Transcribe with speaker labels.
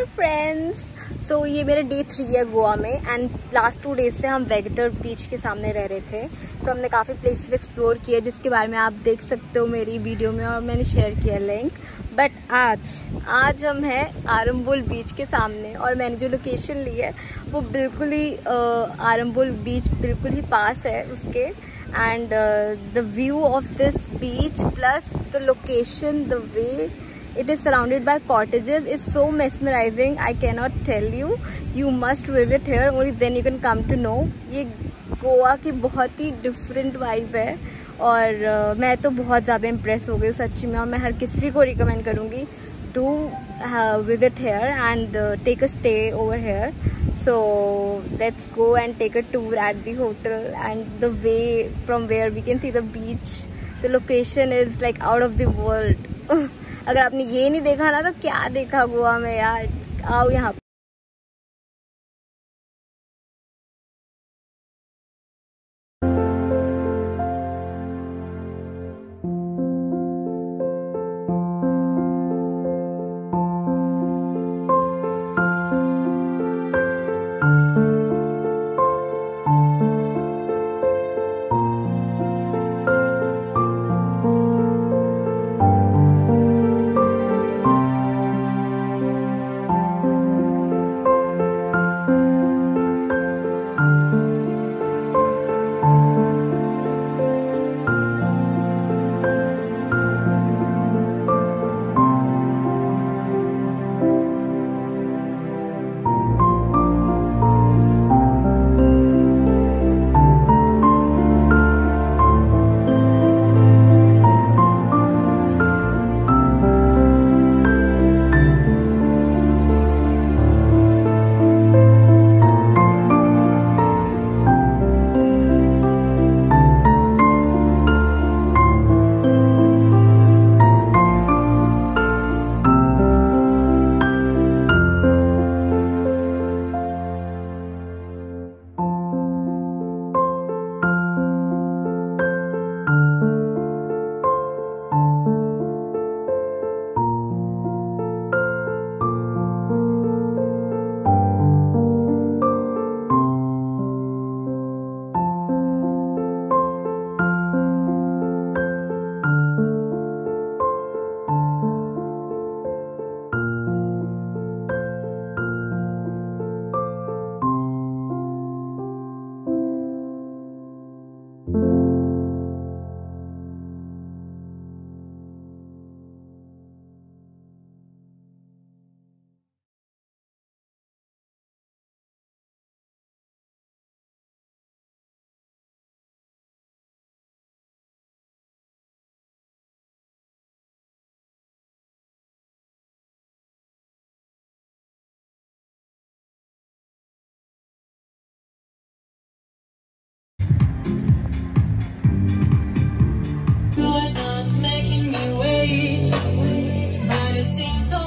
Speaker 1: Hello friends. सो ये मेरा day 3 है गोवा में एंड लास्ट 2 डेज से हम वेगेटर बीच के सामने रह रहे थे। तो हमने काफ़ी प्लेसेस एक्सप्लोर किए जिसके बारे में आप देख सकते हो मेरी वीडियो में और मैंने शेयर किया लिंक। बट आज हम हैं आरंबोल बीच के सामने और मैंने जो लोकेशन ली है वो बिल्कुल ही आरंबोल बीच बिल्कुल ही पास है उसके। And the view of this beach plus the location, the way it is surrounded by cottages is so mesmerizing. I cannot tell you. You must visit here. Only then you can come to know. ये गोवा की बहुत ही different vibe है और मैं तो बहुत ज़्यादा impress हो गई सच्ची में और मैं हर किसी को रिकमेंड करूँगी to visit here and take a stay over here. So let's go and take a tour at the hotel and the way from where we can see the beach. The location is like out of the world. अगर आपने ये नहीं देखा ना तो क्या देखा गोवा में यार। आओ यहाँ पे।
Speaker 2: Making me wait, but it seems so